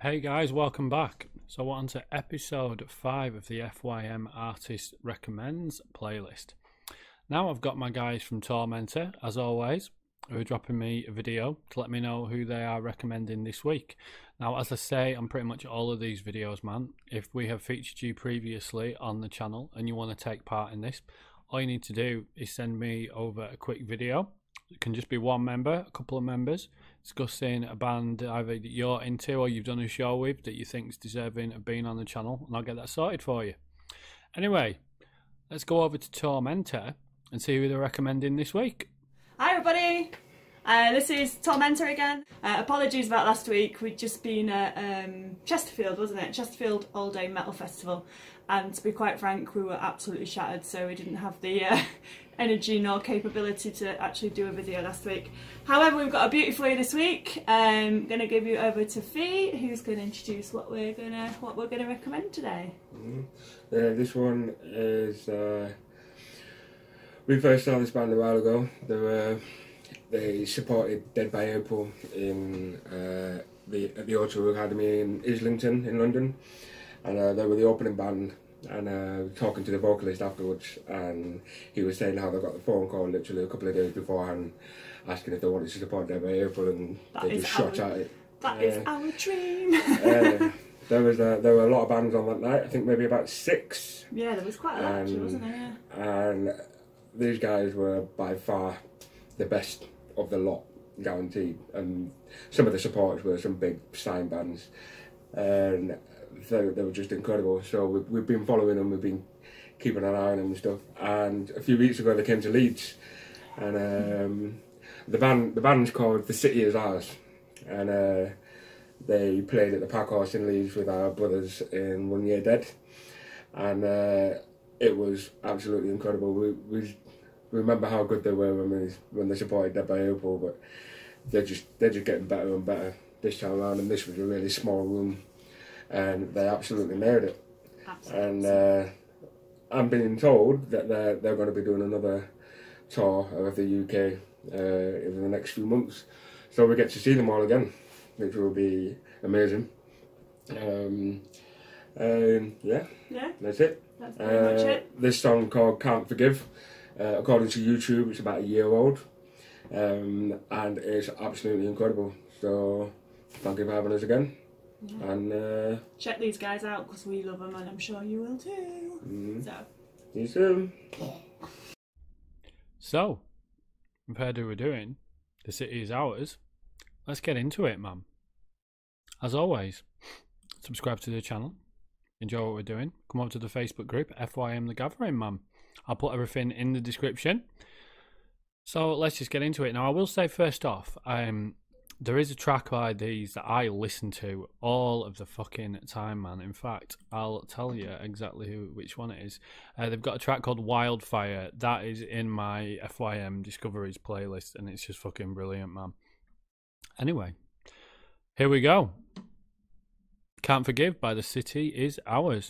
Hey guys, welcome back. So we're on to episode 5 of the FYM Artist Recommends playlist. Now I've got my guys from Tormentor, as always, who are dropping me a video to let me know who they are recommending this week. Now, as I say on pretty much all of these videos, man, if we have featured you previously on the channel and you want to take part in this, all you need to do is send me over a quick video. It can just be one member, a couple of members, discussing a band either that you're into or you've done a show with that you think is deserving of being on the channel, and I'll get that sorted for you. Anyway, let's go over to Tormentor and see who they're recommending this week. Hi everybody, this is Tormentor again. Apologies about last week. We'd just been at Chesterfield, wasn't it? Chesterfield All Day Metal Festival, and to be quite frank, we were absolutely shattered, so we didn't have the energy nor capability to actually do a video last week. However, we've got a beauty for you this week. I'm gonna give you over to Fee, who's gonna introduce what we're gonna recommend today. This one is we first saw this band a while ago. They supported Dead by April in the O2 Academy in Islington in London, and they were the opening band. And talking to the vocalist afterwards, and he was saying how they got the phone call literally a couple of days beforehand, asking if they wanted to support Dead by April, and they just shot at it. That is our dream. There were a lot of bands on that night. I think maybe about 6. Yeah, there was quite a lot, actually, wasn't there? Yeah. And these guys were by far the best of the lot, guaranteed. And some of the supporters were some big sign bands, and they were just incredible. So we've been following them, we've been keeping an eye on them and stuff. And a few weeks ago they came to Leeds, and the band's called The City Is Ours, and they played at the Packhorse in Leeds with our brothers in 1 Year Dead, and it was absolutely incredible. We remember how good they were when they supported Dead by April, but they're just getting better and better this time around. And this was a really small room, and they absolutely nailed it. Absolutely. And I'm being told that they're going to be doing another tour of the UK in the next few months, so we get to see them all again, which will be amazing. Yeah, that's it. That's pretty much it. This song called Can't Forgive, according to YouTube, it's about a year old, and it's absolutely incredible. So thank you for having us again. Yeah. And check these guys out, because we love them, and I'm sure you will too. So see you soon. So, compared to what we're doing, The City Is Ours, let's get into it, man. As always, subscribe to the channel, enjoy what we're doing, come over to the Facebook group, FYM The Gathering, man. I'll put everything in the description. So let's just get into it. Now, I will say first off, there is a track by these that I listen to all of the fucking time, man. In fact, I'll tell you exactly which one it is. They've got a track called Wildfire. That is in my FYM Discoveries playlist, and it's just fucking brilliant, man. Anyway, here we go. Can't Forgive by The City Is Ours.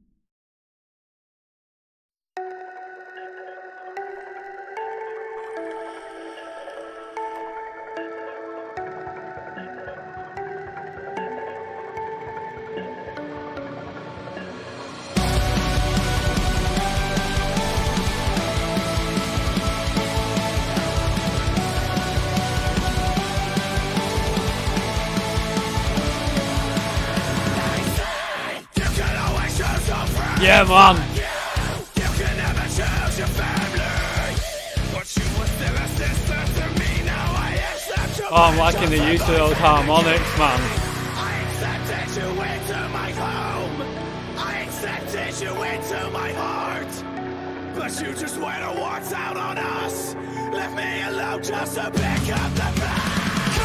Yeah, man. Oh, I'm liking the use of those harmonics, man. I accepted you into my home. I accepted you into my heart. But you just went and walked out on us. Left me alone just to pick up the pack.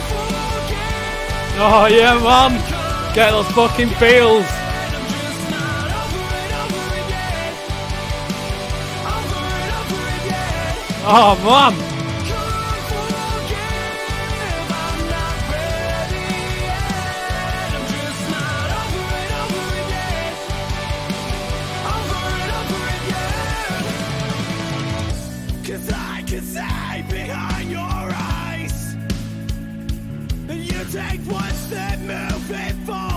Oh, yeah, man. Get those fucking feels. Oh, man! Cause I can see behind your eyes. You take one step, move it forward.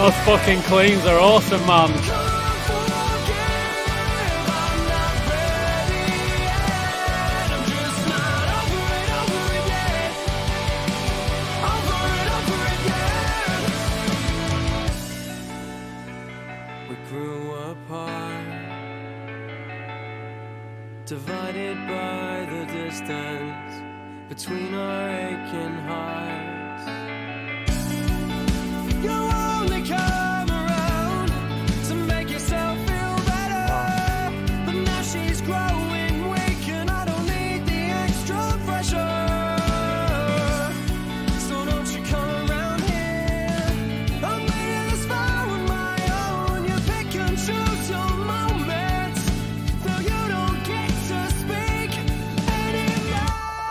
Those fucking cleans are awesome, man. We grew apart, divided by the distance between our aching hearts. You only come around to make yourself feel better, but now she's growing weak and I don't need the extra pressure. So don't you come around here. I'm made this vow on my own. You pick and choose your moments, though you don't get to speak anymore.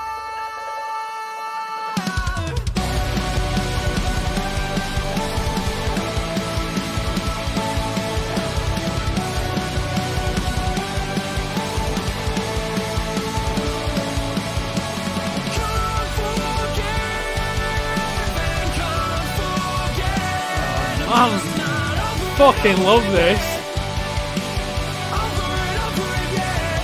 Can't forgive and can't forget. Man, fucking love this. Over and over again.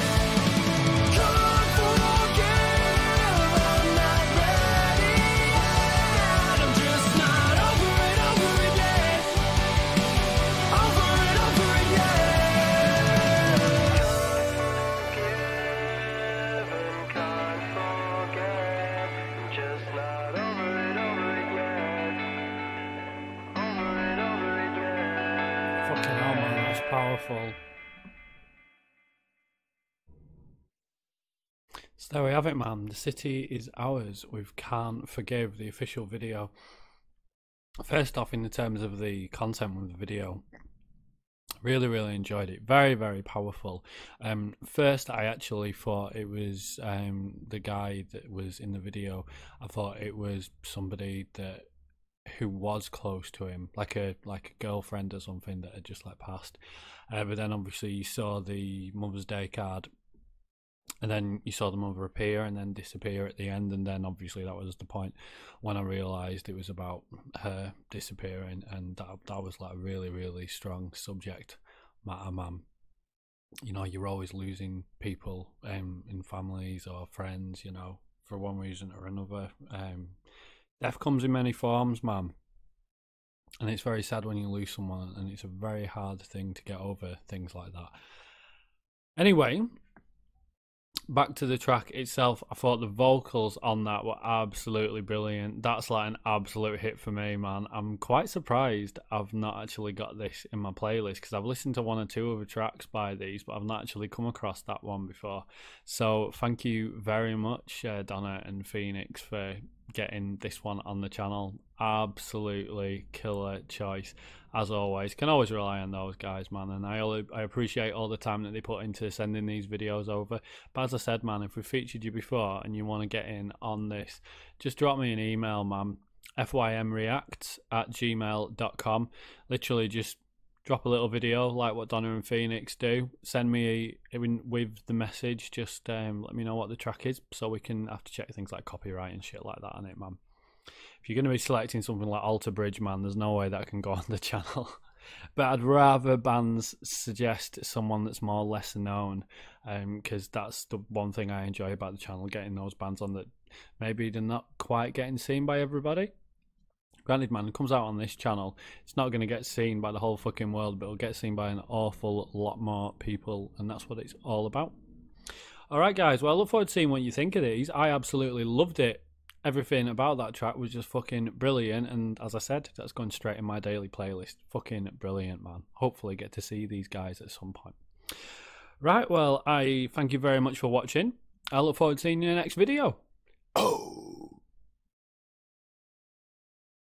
Can't forgive, I'm not ready yet. I'm just not over and over again. Over and over again. Can't forgive and can't forget. I'm just not over and over again. Over and over again. Fucking hell, man, that's powerful. So there we have it, man. The city is ours with Can't Forgive, the official video. First off, in the terms of the content with the video, really enjoyed it. Very powerful. First, I actually thought it was the guy that was in the video. I thought it was somebody that who was close to him, like a girlfriend or something that had just like passed. But then obviously you saw the Mother's Day card, and then you saw the mother appear and then disappear at the end, and then obviously that was the point when I realised it was about her disappearing, and that was like a really strong subject matter, man. You know, you're always losing people in families or friends, you know, for one reason or another. Death comes in many forms, man, and it's very sad when you lose someone, and it's a very hard thing to get over, things like that. Anyway, back to the track itself. I thought the vocals on that were absolutely brilliant. That's like an absolute hit for me, man. I'm quite surprised I've not actually got this in my playlist, because I've listened to one or two other tracks by these, but I've not actually come across that one before. So thank you very much, Donna and Phoenix, for getting this one on the channel. Absolutely killer choice, as always. Can always rely on those guys, man, and I appreciate all the time that they put into sending these videos over. But as I said, man, if we've featured you before and you want to get in on this, just drop me an email, man. fymreacts@gmail.com. Literally just drop a little video like what Donna and Phoenix do. Send me with the message. Just let me know what the track is, so we can have to check things like copyright and shit like that on it, man. If you're going to be selecting something like Alter Bridge, man, there's no way that can go on the channel. But I'd rather bands suggest someone that's more lesser known, because that's the one thing I enjoy about the channel, getting those bands on that maybe they're not quite getting seen by everybody. Granted, man, it comes out on this channel, it's not going to get seen by the whole fucking world, but it'll get seen by an awful lot more people, and that's what it's all about. Alright guys, well I look forward to seeing what you think of these. I absolutely loved it. Everything about that track was just fucking brilliant, and as I said, that's going straight in my daily playlist. Fucking brilliant, man. Hopefully get to see these guys at some point. Right, well, I thank you very much for watching. I look forward to seeing you in the next video. Oh.